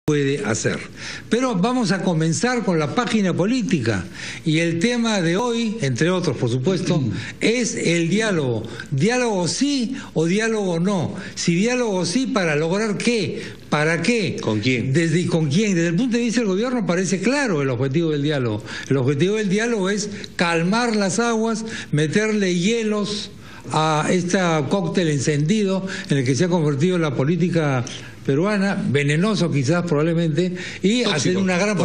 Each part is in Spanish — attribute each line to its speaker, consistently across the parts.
Speaker 1: puede hacer. Pero vamos a comenzar con la página política y el tema de hoy, entre otros por supuesto, es el diálogo. ¿Diálogo sí o diálogo no? Si diálogo sí, ¿para lograr qué? ¿Para qué?
Speaker 2: ¿Con quién?
Speaker 1: ¿Con quién? Desde el punto de vista del gobierno parece claro el objetivo del diálogo. El objetivo del diálogo es calmar las aguas, meterle hielos a este cóctel encendido en el que se ha convertido la política peruana, venenoso quizás probablemente, y tóxico, hacer una gran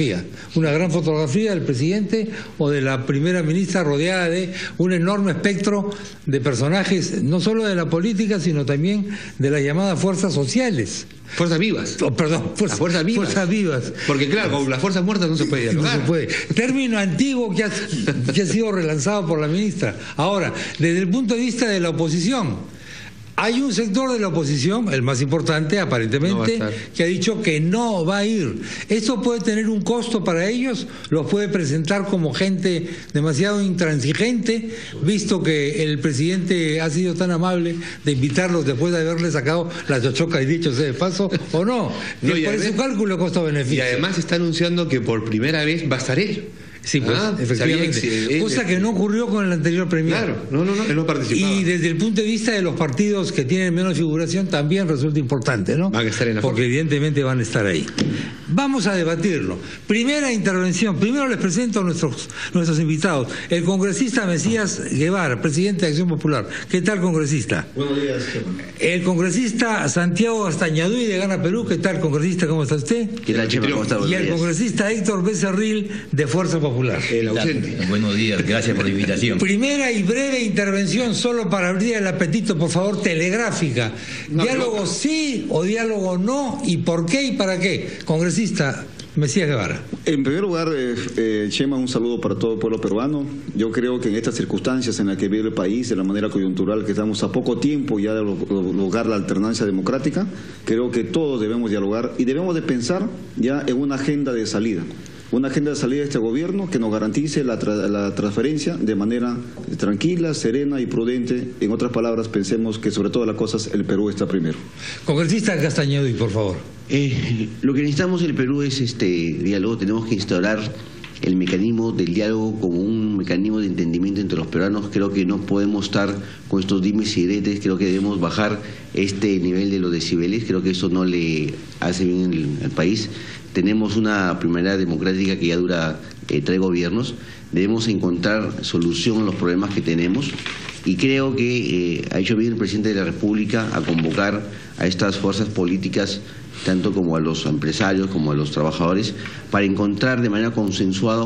Speaker 1: fotografía del presidente o de la primera ministra rodeada de un enorme espectro de personajes, no solo de la política, sino también de las llamadas fuerzas sociales.
Speaker 2: Fuerzas vivas.
Speaker 1: Fuerzas vivas.
Speaker 2: Porque claro, con las fuerzas muertas no se puede dialogar.
Speaker 1: No se puede. Término antiguo que ha sido relanzado por la ministra. Ahora, desde el punto de vista de la oposición, hay un sector de la oposición, el más importante aparentemente, que ha dicho que no va a ir. ¿Esto puede tener un costo para ellos? ¿Los puede presentar como gente demasiado intransigente, visto que el presidente ha sido tan amable de invitarlos después de haberles sacado la chochoca y dicho sea de paso, o no? ¿Cuál es su cálculo costo-beneficio?
Speaker 2: Y además está anunciando que por primera vez va a estar él.
Speaker 1: Sí, pues, efectivamente. Cosa que no ocurrió con el anterior premier.
Speaker 2: Claro, él no participaba.
Speaker 1: Y desde el punto de vista de los partidos que tienen menos figuración también resulta importante, ¿no?
Speaker 2: Van a estar en la
Speaker 1: porque evidentemente van a estar ahí. Vamos a debatirlo. Primera intervención. Primero les presento a nuestros invitados. El congresista Mesías Guevara, presidente de Acción Popular. ¿Qué tal, congresista?
Speaker 3: Buenos días, Chema.
Speaker 1: El congresista Santiago Astañaduy de Gana Perú. ¿Qué tal, congresista? ¿Cómo está usted?
Speaker 3: ¿Qué tal, Chema? ¿Cómo está?
Speaker 1: Y el congresista Héctor Becerril de Fuerza Popular.
Speaker 2: El ausente.
Speaker 3: Buenos días, gracias por la invitación.
Speaker 1: Primera y breve intervención, solo para abrir el apetito, por favor, telegráfica. ¿Diálogo sí o diálogo no? ¿Y por qué y para qué? Congresista Mesías Guevara.
Speaker 4: En primer lugar, Chema, un saludo para todo el pueblo peruano. Yo creo que en estas circunstancias en las que vive el país, de la manera coyuntural, que estamos a poco tiempo ya de lograr la alternancia democrática, creo que todos debemos dialogar y debemos de pensar ya en una agenda de salida. Una agenda de salida de este gobierno que nos garantice la transferencia de manera tranquila, serena y prudente. En otras palabras, pensemos que sobre todas las cosas el Perú está primero.
Speaker 1: Congresista Castañedo, por favor.
Speaker 5: Lo que necesitamos en el Perú es diálogo. Tenemos que instaurar el mecanismo del diálogo como un mecanismo de entendimiento entre los peruanos. Creo que no podemos estar con estos dimes y diretes. Creo que debemos bajar este nivel de los decibeles. Creo que eso no le hace bien al país. Tenemos una primaria democrática que ya dura 3 gobiernos. Debemos encontrar solución a los problemas que tenemos y creo que ha hecho bien el presidente de la República a convocar a estas fuerzas políticas, tanto como a los empresarios como a los trabajadores, para encontrar de manera consensuada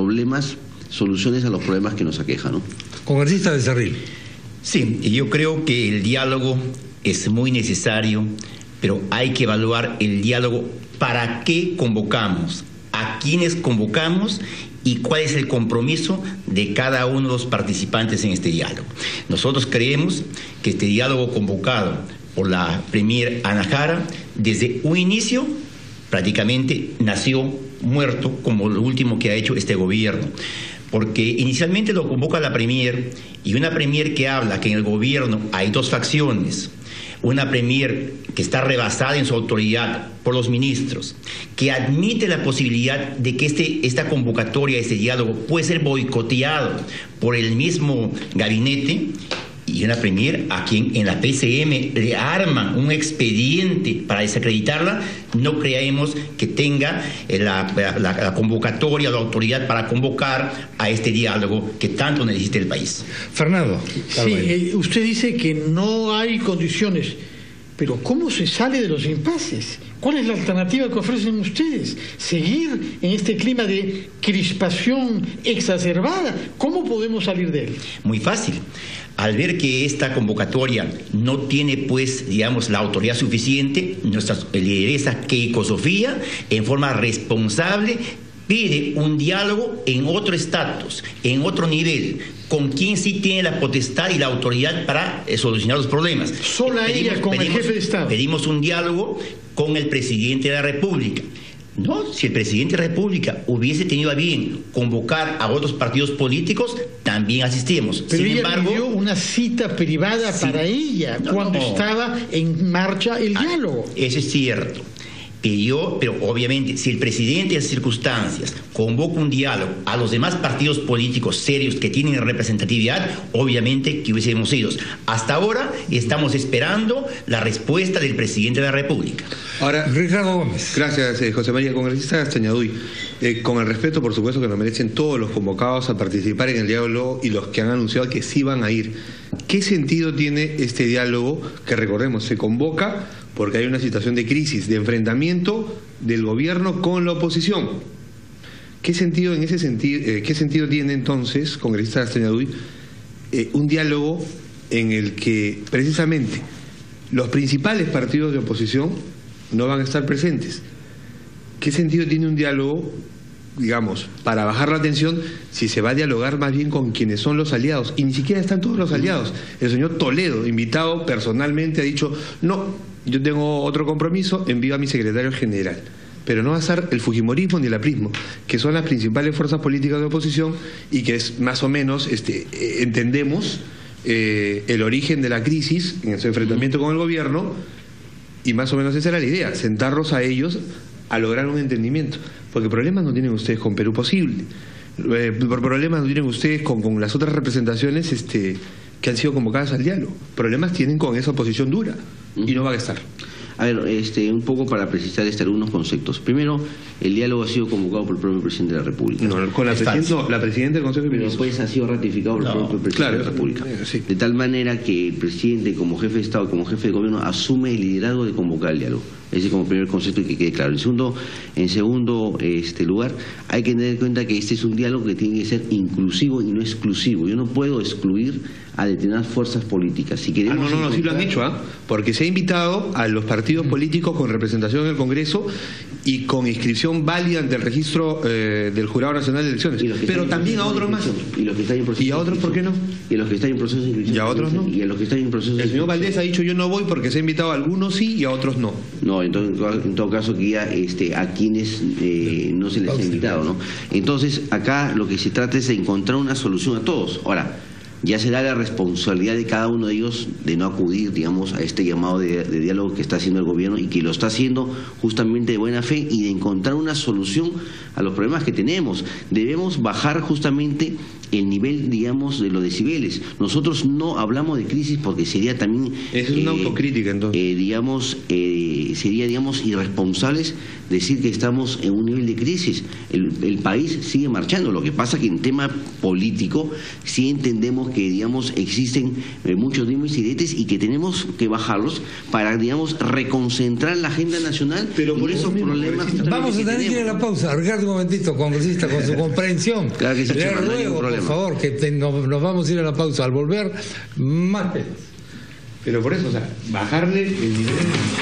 Speaker 5: soluciones a los problemas que nos aquejan, ¿no?
Speaker 1: Congresista Becerril.
Speaker 6: Sí, yo creo que el diálogo es muy necesario, pero hay que evaluar el diálogo. ¿Para qué convocamos? ¿A quiénes convocamos? ¿Y cuál es el compromiso de cada uno de los participantes en este diálogo? Nosotros creemos que este diálogo convocado por la premier Ana Jara, desde un inicio prácticamente nació muerto, como lo último que ha hecho este gobierno. Porque inicialmente lo convoca la premier, y una premier que habla que en el gobierno hay 2 facciones. Una premier que está rebasada en su autoridad por los ministros, que admite la posibilidad de que esta convocatoria, este diálogo, puede ser boicoteado por el mismo gabinete, y una premier a quien en la PCM le arman un expediente para desacreditarla. No creemos que tenga la convocatoria, la autoridad para convocar a este diálogo que tanto necesita el país.
Speaker 1: Fernando.
Speaker 7: Sí, usted dice que no hay condiciones, pero ¿cómo se sale de los impases? ¿Cuál es la alternativa que ofrecen ustedes? ¿Seguir en este clima de crispación exacerbada? ¿Cómo podemos salir de él?
Speaker 6: Muy fácil. Al ver que esta convocatoria no tiene, pues, digamos, la autoridad suficiente, nuestra lideresa Keiko Sofía, en forma responsable, pide un diálogo en otro estatus, en otro nivel, con quien sí tiene la potestad y la autoridad para solucionar los problemas.
Speaker 7: Sola ella, como el jefe de Estado.
Speaker 6: Pedimos un diálogo con el presidente de la República. No, si el presidente de la República hubiese tenido a bien convocar a otros partidos políticos, también asistimos.
Speaker 7: Pero
Speaker 6: Sin
Speaker 7: ella
Speaker 6: embargo,
Speaker 7: pidió una cita privada para ella cuando estaba en marcha el diálogo.
Speaker 6: Eso es cierto. Pero obviamente, si el presidente en circunstancias convoca un diálogo a los demás partidos políticos serios que tienen representatividad, obviamente que hubiésemos ido. Hasta ahora estamos esperando la respuesta del presidente de la República.
Speaker 2: Ahora,
Speaker 1: Ricardo Gómez.
Speaker 2: gracias, José María. Congresista Castañaduy, con el respeto, por supuesto, que nos merecen todos los convocados a participar en el diálogo y los que han anunciado que sí van a ir. ¿Qué sentido tiene este diálogo que, recordemos, se convoca porque hay una situación de crisis, de enfrentamiento del gobierno con la oposición? ¿Qué sentido tiene entonces, congresista Castañaduy, un diálogo en el que precisamente los principales partidos de oposición no van a estar presentes? ¿Qué sentido tiene un diálogo, digamos, para bajar la tensión, si se va a dialogar más bien con quienes son los aliados? Y ni siquiera están todos los aliados. El señor Toledo, invitado personalmente, ha dicho, no, yo tengo otro compromiso, envío a mi secretario general. Pero no va a estar el fujimorismo ni el aprismo, que son las principales fuerzas políticas de oposición y que es más o menos, entendemos el origen de la crisis en su enfrentamiento con el gobierno, y más o menos esa era la idea, sentarlos a ellos a lograr un entendimiento, porque problemas no tienen ustedes con Perú Posible, problemas no tienen ustedes con las otras representaciones que han sido convocadas al diálogo, problemas tienen con esa oposición dura, y no van a estar.
Speaker 5: A ver, un poco para precisar algunos conceptos. Primero, el diálogo ha sido convocado por el propio presidente de la República.
Speaker 2: No, con la presidenta del Consejo de Ministros.
Speaker 5: Pero después ha sido ratificado por el propio presidente de la República.
Speaker 2: Sí.
Speaker 5: De tal manera que el presidente, como jefe de Estado, como jefe de gobierno, asume el liderazgo de convocar el diálogo. Ese es como primer concepto y que quede claro. En segundo lugar, hay que tener en cuenta que este es un diálogo que tiene que ser inclusivo y no exclusivo. Yo no puedo excluir a determinadas fuerzas políticas. Si queremos
Speaker 2: no, sí lo han dicho, porque se ha invitado a los partidos políticos con representación en el Congreso y con inscripción válida ante el registro del Jurado Nacional de Elecciones, pero también a otros más.
Speaker 5: Y los que están en proceso.
Speaker 2: ¿Y a otros por qué no?
Speaker 5: Y a los que están en proceso de inscripción.
Speaker 2: ¿Y a otros no?
Speaker 5: Y a los que están en proceso de
Speaker 2: El señor Valdés ha dicho yo no voy porque se ha invitado a algunos sí y a otros no.
Speaker 5: No, en todo caso que ya a quienes no se les ha invitado, ¿no? Entonces acá lo que se trata es de encontrar una solución a todos. Ahora, ya será la responsabilidad de cada uno de ellos de no acudir, digamos, a este llamado de diálogo que está haciendo el gobierno y que lo está haciendo justamente de buena fe y de encontrar una solución a los problemas que tenemos. Debemos bajar justamente el nivel, digamos, de los decibeles. Nosotros no hablamos de crisis porque sería también...
Speaker 2: Eso es una autocrítica, entonces.
Speaker 5: Sería, digamos, irresponsables decir que estamos en un nivel de crisis. El país sigue marchando. Lo que pasa que en tema político sí entendemos que, digamos, existen muchos dimes y diretes y que tenemos que bajarlos para, digamos, reconcentrar la agenda nacional.
Speaker 2: Pero por
Speaker 5: esos problemas...
Speaker 1: Vamos a tener que ir a la pausa. Ricardo, un momentito, congresista, con su comprensión.
Speaker 5: Claro que sí,
Speaker 1: Le
Speaker 5: no hay
Speaker 1: ruego,
Speaker 5: problema.
Speaker 1: por favor, que nos vamos a ir a la pausa. Al volver, más temas.
Speaker 2: Pero por eso, o sea, bajarle el nivel.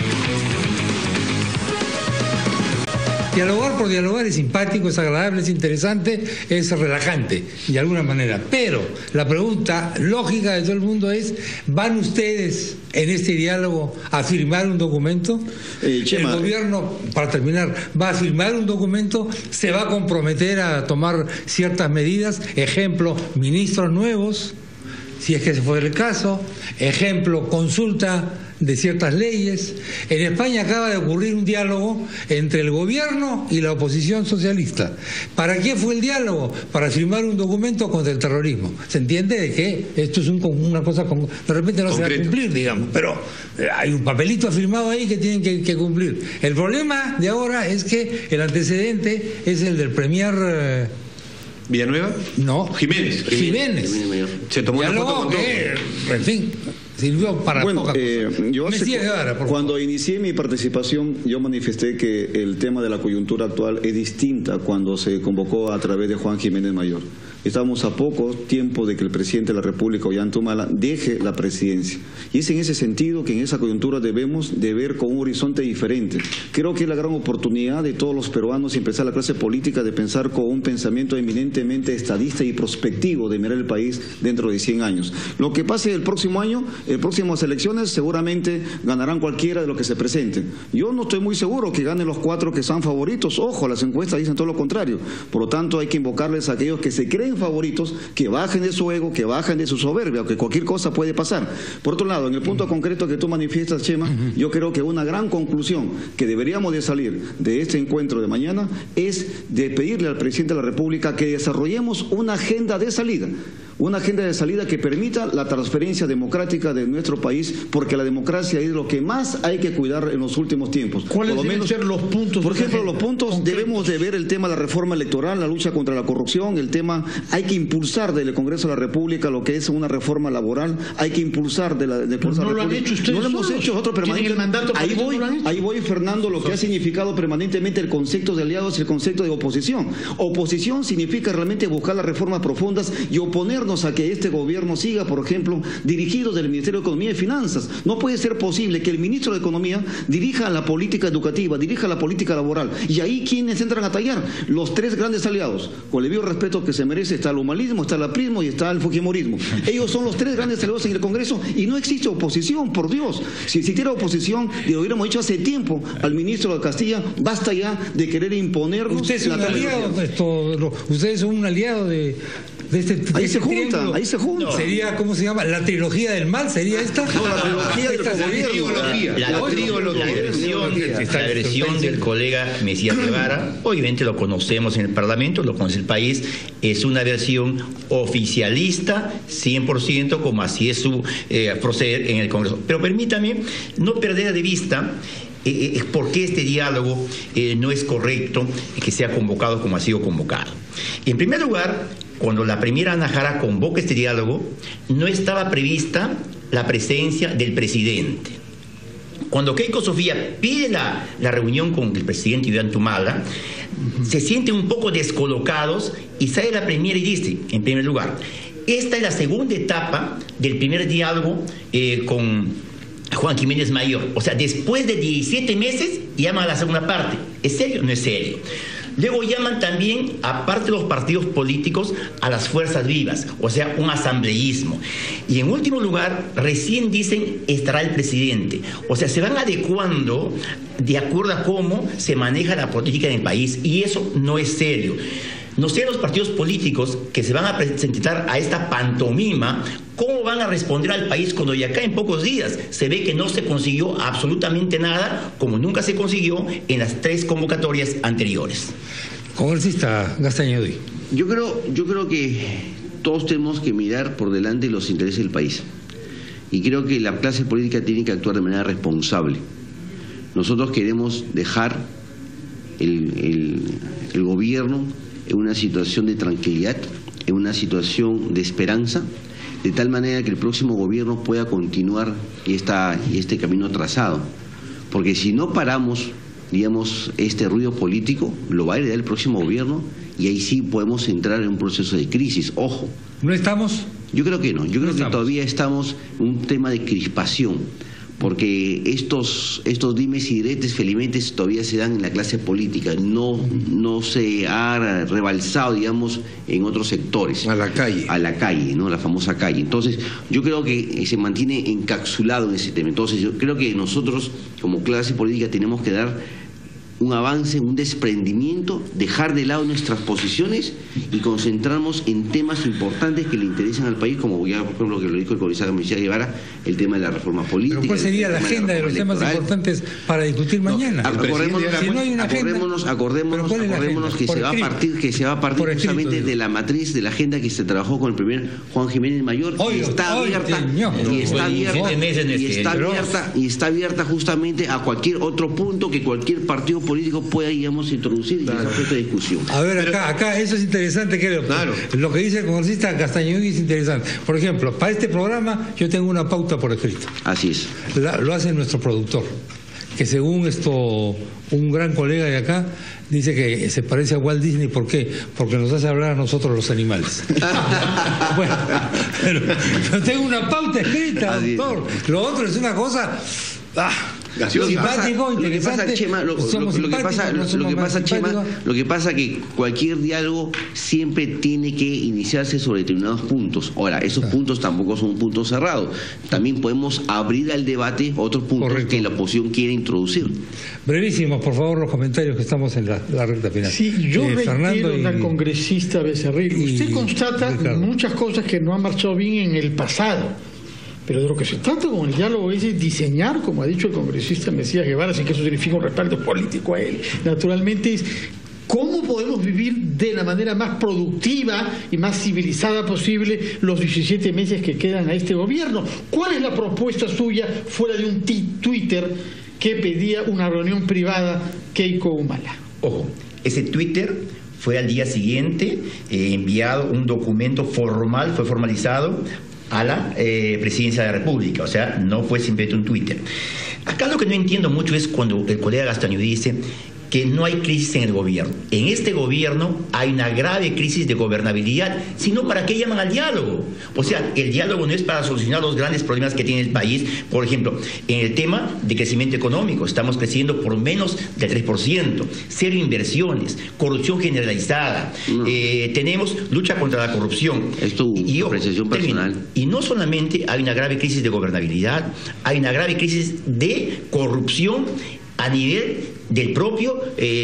Speaker 1: Dialogar por dialogar es simpático, es agradable, es interesante, es relajante, de alguna manera. Pero la pregunta lógica de todo el mundo es, ¿van ustedes en este diálogo a firmar un documento?
Speaker 4: Chema,
Speaker 1: el gobierno, para terminar, va a firmar un documento, se va a comprometer a tomar ciertas medidas, ejemplo, ministros nuevos, si es que ese fue el caso, ejemplo, consulta de ciertas leyes. En España acaba de ocurrir un diálogo entre el gobierno y la oposición socialista. ¿Para qué fue el diálogo? Para firmar un documento contra el terrorismo. ¿Se entiende de que esto es una cosa de repente no se va a cumplir, digamos, pero hay un papelito firmado ahí que tienen que cumplir? El problema de ahora es que el antecedente es el del premier
Speaker 2: ¿Villanueva?
Speaker 1: No.
Speaker 2: Jiménez. Se tomó una foto con todo.
Speaker 1: En fin, sirvió para poca cosa.
Speaker 4: Cuando inicié mi participación, yo manifesté que el tema de la coyuntura actual es distinta cuando se convocó a través de Juan Jiménez Mayor. Estamos a poco tiempo de que el presidente de la República, Ollanta Humala, deje la presidencia. Y es en ese sentido que en esa coyuntura debemos de ver con un horizonte diferente. Creo que es la gran oportunidad de todos los peruanos y empezar la clase política de pensar con un pensamiento eminentemente estadista y prospectivo de mirar el país dentro de 100 años. Lo que pase el próximo año, en próximas elecciones, seguramente ganarán cualquiera de los que se presenten. Yo no estoy muy seguro que ganen los 4 que sean favoritos. Ojo, las encuestas dicen todo lo contrario. Por lo tanto, hay que invocarles a aquellos que se creen sus favoritos, que bajen de su ego, que bajen de su soberbia, que cualquier cosa puede pasar. Por otro lado, en el punto concreto que tú manifiestas, Chema, yo creo que una gran conclusión que deberíamos de salir de este encuentro de mañana es de pedirle al presidente de la República que desarrollemos una agenda de salida. Una agenda de salida que permita la transferencia democrática de nuestro país, porque la democracia es lo que más hay que cuidar en los últimos tiempos.
Speaker 7: ¿Cuáles deben ser los puntos?
Speaker 4: Por ejemplo, los puntos concretos. Debemos de ver el tema de la reforma electoral, la lucha contra la corrupción, el tema, hay que impulsar del Congreso de la República lo que es una reforma laboral, hay que impulsar del Congreso de la República.
Speaker 7: No lo han hecho ustedes.
Speaker 4: No lo hemos hecho nosotros permanentemente. Ahí voy, Fernando, lo que ha significado permanentemente el concepto de aliados y el concepto de oposición. Oposición significa realmente buscar las reformas profundas y oponernos a que este gobierno siga, por ejemplo, dirigido del Ministerio de Economía y Finanzas. No puede ser posible que el ministro de Economía dirija la política educativa, dirija la política laboral. Y ahí, ¿quiénes entran a tallar? Los tres grandes aliados. Con el debido respeto que se merece, está el humanismo, está el aprismo y está el fujimorismo. Ellos son los tres grandes aliados en el Congreso y no existe oposición, por Dios. Si existiera oposición, le hubiéramos dicho hace tiempo al ministro de Castilla, basta ya de querer imponernos.
Speaker 1: Usted es un aliado, ustedes son un aliado de este
Speaker 4: ahí se juntan,
Speaker 1: triángulo.
Speaker 4: ahí se juntan.
Speaker 1: Sería, ¿cómo se llama? ¿La trilogía del mal? ¿Sería esta?
Speaker 4: No, la trilogía del
Speaker 6: La versión del colega Mesías Guevara, obviamente lo conocemos en el Parlamento, lo conoce el país, es una versión oficialista 100%, como así es su proceder en el Congreso. Pero permítame no perder de vista por qué este diálogo no es correcto que sea convocado como ha sido convocado. En primer lugar, cuando la primera Ana Jara convoca este diálogo, no estaba prevista la presencia del presidente. Cuando Keiko Sofía pide la reunión con el presidente Ollanta, se sienten un poco descolocados y sale la primera y dice, en primer lugar, esta es la segunda etapa del primer diálogo con Juan Jiménez Mayor. O sea, después de 17 meses llaman a la segunda parte. ¿Es serio o no es serio? Luego llaman también, aparte de los partidos políticos, a las fuerzas vivas, o sea, un asambleísmo. Y en último lugar, recién dicen estará el presidente. O sea, se van adecuando de acuerdo a cómo se maneja la política en el país, y eso no es serio. No sé los partidos políticos que se van a presentar a esta pantomima, ¿cómo van a responder al país cuando ya acá en pocos días se ve que no se consiguió absolutamente nada, como nunca se consiguió en las 3 convocatorias anteriores?
Speaker 1: Congresista Castañeduy.
Speaker 5: Yo creo que todos tenemos que mirar por delante los intereses del país. Y creo que la clase política tiene que actuar de manera responsable. Nosotros queremos dejar el gobierno en una situación de tranquilidad, en una situación de esperanza, de tal manera que el próximo gobierno pueda continuar este camino trazado. Porque si no paramos, digamos, este ruido político, lo va a heredar el próximo gobierno y ahí sí podemos entrar en un proceso de crisis. Ojo.
Speaker 1: ¿No estamos?
Speaker 5: Yo creo que no. Yo creo que todavía estamos en un tema de crispación, porque estos dimes y diretes felizmente todavía se dan en la clase política, no se ha rebalsado, digamos, en otros sectores.
Speaker 2: A la calle,
Speaker 5: ¿no? La famosa calle. Entonces, yo creo que se mantiene encapsulado en ese tema. Entonces, yo creo que nosotros, como clase política, tenemos que dar un avance, un desprendimiento, dejar de lado nuestras posiciones y concentrarnos en temas importantes que le interesan al país, como ya por ejemplo que lo dijo el congresista Mesías Guevara, el tema de la reforma política.
Speaker 1: ¿Pero cuál sería la agenda de los temas importantes para discutir mañana?
Speaker 5: Acordémonos que se va a partir justamente de la matriz de la agenda que se trabajó con el primer Juan Jiménez Mayor, y está abierta justamente a cualquier otro punto que cualquier partido político pueda, digamos, introducir en esa puesta de discusión.
Speaker 1: A ver, acá eso es interesante, creo. Claro. Lo que dice el congresista Castañeduy es interesante. Por ejemplo, para este programa yo tengo una pauta por escrito.
Speaker 5: Así es.
Speaker 1: Lo hace nuestro productor, que según un gran colega de acá dice que se parece a Walt Disney. ¿Por qué? Porque nos hace hablar a nosotros los animales. Bueno, pero tengo una pauta escrita, doctor. Lo otro es una cosa...
Speaker 2: Gaseosa.
Speaker 1: Simpático, interesante.
Speaker 5: Chema, lo que pasa que cualquier diálogo siempre tiene que iniciarse sobre determinados puntos. Ahora, esos puntos tampoco son puntos cerrados. También podemos abrir al debate otros puntos que la oposición quiere introducir.
Speaker 1: Brevísimos, por favor, los comentarios, que estamos en la recta final.
Speaker 7: Sí, yo reitero al congresista Becerril. Usted constata muchas cosas que no han marchado bien en el pasado. Pero de lo que se trata con el diálogo es de diseñar, como ha dicho el congresista Mesías Guevara, sin que eso signifique un respaldo político a él. Naturalmente es cómo podemos vivir de la manera más productiva y más civilizada posible los 17 meses que quedan a este gobierno. ¿Cuál es la propuesta suya fuera de un Twitter que pedía una reunión privada Keiko Humala?
Speaker 6: Ojo, ese Twitter fue al día siguiente enviado un documento formal, fue formalizado a la presidencia de la República, o sea, no fue simplemente un Twitter. Acá lo que no entiendo mucho es cuando el colega Gastaño dice que no hay crisis en el gobierno. En este gobierno hay una grave crisis de gobernabilidad, sino ¿para qué llaman al diálogo? O sea, el diálogo no es para solucionar los grandes problemas que tiene el país. Por ejemplo, en el tema de crecimiento económico, estamos creciendo por menos del 3%, cero inversiones, corrupción generalizada, tenemos lucha contra la corrupción.
Speaker 5: Es tu apreciación personal.
Speaker 6: Y no solamente hay una grave crisis de gobernabilidad, hay una grave crisis de corrupción a nivel del propio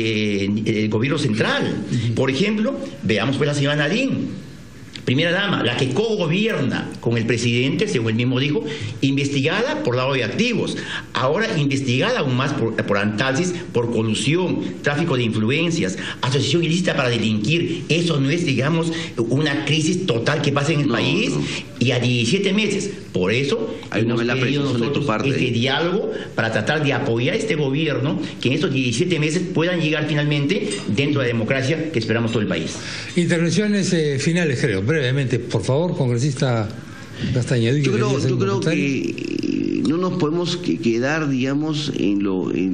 Speaker 6: gobierno central. Por ejemplo, veamos pues la señora Nadine, primera dama, la que cogobierna con el presidente, según él mismo dijo, investigada por lavado de activos, ahora investigada aún más por Antalsis, por colusión, tráfico de influencias, asociación ilícita para delinquir. Eso no es, digamos, una crisis total que pasa en el país. Y a 17 meses, por eso
Speaker 5: hay una mala precisión de tu parte.
Speaker 6: Este diálogo para tratar de apoyar a este gobierno, que en estos 17 meses puedan llegar finalmente dentro de la democracia que esperamos todo el país.
Speaker 1: Intervenciones finales, creo, brevemente, por favor, congresista Castañeda.
Speaker 5: Yo creo que no nos podemos quedar, digamos, en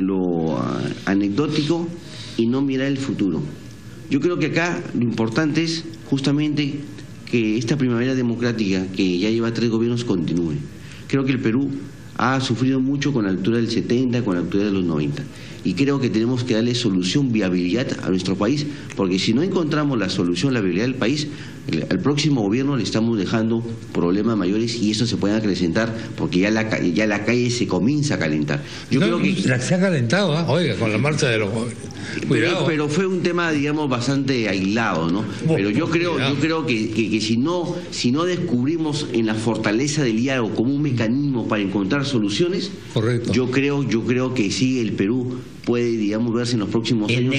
Speaker 5: lo anecdótico y no mirar el futuro. Yo creo que acá lo importante es justamente que esta primavera democrática, que ya lleva 3 gobiernos, continúe. Creo que el Perú ha sufrido mucho con la altura del 70, con la altura de los 90. Y creo que tenemos que darle solución, viabilidad a nuestro país, porque si no encontramos la solución, la viabilidad del país, al próximo gobierno le estamos dejando problemas mayores y eso se puede acrecentar porque ya la calle se comienza a calentar. Yo creo que
Speaker 1: se ha calentado, oiga, con la marcha de los jóvenes.
Speaker 5: Pero fue un tema, digamos, bastante aislado, ¿no? Pero yo creo que si no descubrimos en la fortaleza del diálogo como un mecanismo para encontrar soluciones, yo creo que sí, el Perú puede, digamos, verse en los próximos años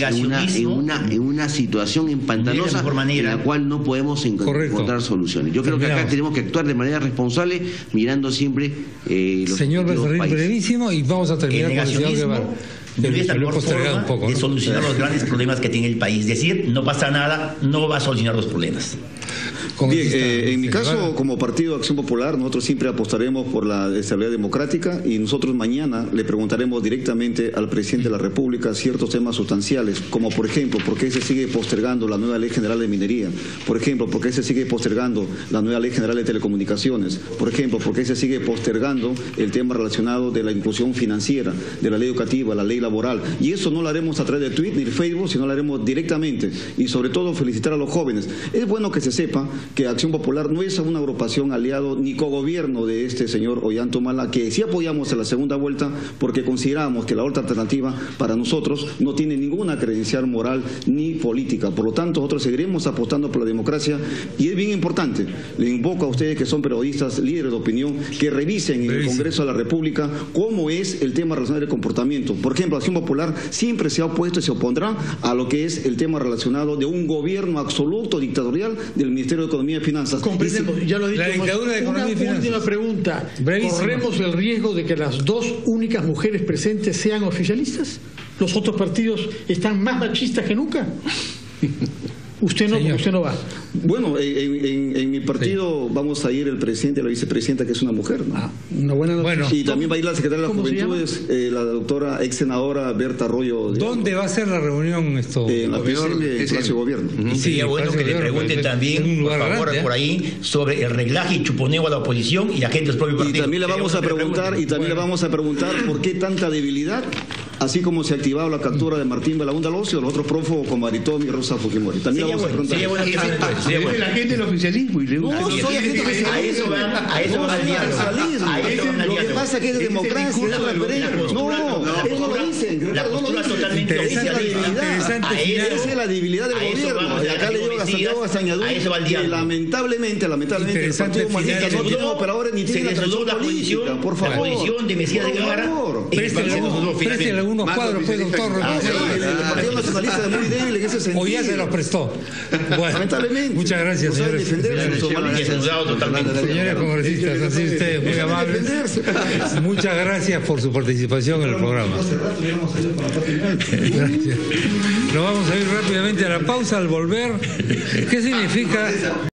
Speaker 5: en una situación empantanosa en la cual no podemos encontrar soluciones. Yo creo que acá tenemos que actuar de manera responsable, mirando siempre los
Speaker 1: señor Becerril, brevísimo, y vamos a terminar con el señor Guevara.
Speaker 6: Es la mejor forma de solucionar los grandes problemas que tiene el país. Es decir, no pasa nada, no va a solucionar los problemas.
Speaker 4: Bien, en mi caso, como Partido Acción Popular, nosotros siempre apostaremos por la estabilidad democrática y nosotros mañana le preguntaremos directamente al presidente de la República ciertos temas sustanciales, como por ejemplo, ¿por qué se sigue postergando la nueva Ley General de Minería? Por ejemplo, ¿por qué se sigue postergando la nueva Ley General de Telecomunicaciones? Por ejemplo, ¿por qué se sigue postergando el tema relacionado de la inclusión financiera, de la ley educativa, la ley laboral? Y eso no lo haremos a través de Twitter ni de Facebook, sino lo haremos directamente. Y sobre todo felicitar a los jóvenes. Es bueno que se sepa que Acción Popular no es una agrupación aliado ni cogobierno de este señor Ollanta Humala, que sí apoyamos en la segunda vuelta porque consideramos que la otra alternativa para nosotros no tiene ninguna credencial moral ni política. Por lo tanto, nosotros seguiremos apostando por la democracia y es bien importante. Le invoco a ustedes que son periodistas, líderes de opinión, que revisen en el Congreso de la República cómo es el tema relacionado al comportamiento. Por ejemplo, Acción Popular siempre se ha opuesto y se opondrá a lo que es el tema relacionado de un gobierno absoluto dictatorial del Ministerio de Economía y Finanzas.
Speaker 7: Comprendemos, ya lo he dicho.
Speaker 1: La dictadura de Economía y Finanzas.
Speaker 7: Una última pregunta.
Speaker 1: Brevísimo.
Speaker 7: ¿Corremos el riesgo de que las 2 únicas mujeres presentes sean oficialistas? ¿Los otros partidos están más machistas que nunca? Usted no, porque usted no va.
Speaker 4: Bueno, en mi partido vamos a ir el presidente y la vicepresidenta, que es una mujer, ¿no?
Speaker 7: Una buena noticia.
Speaker 1: Bueno,
Speaker 4: Y también va a ir la secretaria de la
Speaker 7: ¿Cómo se llama?
Speaker 4: Juventud, la doctora ex senadora Berta Arroyo.
Speaker 1: ¿dónde va a ser la reunión esto?
Speaker 4: En la PCM, en Palacio de Gobierno.
Speaker 6: Y sería bueno que le pregunten también,
Speaker 1: un
Speaker 6: por
Speaker 1: lugar
Speaker 6: favor,
Speaker 1: grande, ¿eh?
Speaker 6: por ahí, sobre el reglaje y chuponeo a la oposición y a gente del propio
Speaker 4: Y
Speaker 6: partido.
Speaker 4: también le vamos a preguntar, por qué tanta debilidad, así como se ha activado la captura de Martín Belaúnde Alonso, los otros prófugos como Aritomi y Rosa Fujimori. También le vamos a preguntar.
Speaker 6: Sería bueno que sería
Speaker 2: Es
Speaker 6: bueno.
Speaker 2: la gente del oficialismo y le gusta.
Speaker 4: No, soy agente oficialista.
Speaker 6: A eso va el diálogo. A eso va el
Speaker 4: Lo que
Speaker 6: diálogo.
Speaker 4: pasa es que es democracia, es referéndum. No, eso no lo dicen.
Speaker 6: La
Speaker 4: No lo
Speaker 6: postura
Speaker 4: dicen.
Speaker 6: totalmente
Speaker 4: Esa es la
Speaker 6: oficialista.
Speaker 4: debilidad.
Speaker 6: A eso-
Speaker 4: Esa es la debilidad del
Speaker 6: a eso
Speaker 4: gobierno.
Speaker 6: vamos,
Speaker 4: Y acá le digo a Santiago Castañadú
Speaker 6: a eso va el
Speaker 4: que
Speaker 6: diálogo.
Speaker 4: lamentablemente el
Speaker 1: Interesante
Speaker 4: partido humanista
Speaker 1: final.
Speaker 4: no tiene operadores ni
Speaker 6: Se
Speaker 4: tiene
Speaker 6: desnudó
Speaker 4: atracción
Speaker 6: la
Speaker 4: política.
Speaker 6: posición,
Speaker 4: Por favor.
Speaker 6: la posición de Mesías de
Speaker 4: Por
Speaker 6: Guevara.
Speaker 4: favor.
Speaker 1: Préstele algunos
Speaker 2: Más
Speaker 1: cuadros, pues,
Speaker 2: oficialista
Speaker 1: doctor.
Speaker 2: que-
Speaker 4: El Partido Nacionalista es muy débil en ese sentido.
Speaker 1: O ya se los prestó. Bueno,
Speaker 4: Lamentablemente.
Speaker 1: muchas gracias,
Speaker 4: No sabe
Speaker 1: señores.
Speaker 4: defenderse,
Speaker 1: Señores,
Speaker 6: Desnudado totalmente.
Speaker 1: señores congresistas, así ustedes, muy amables. Muchas gracias por su participación en el programa. Gracias. Nos vamos a ir rápidamente a la pausa. Al volver, ¿qué significa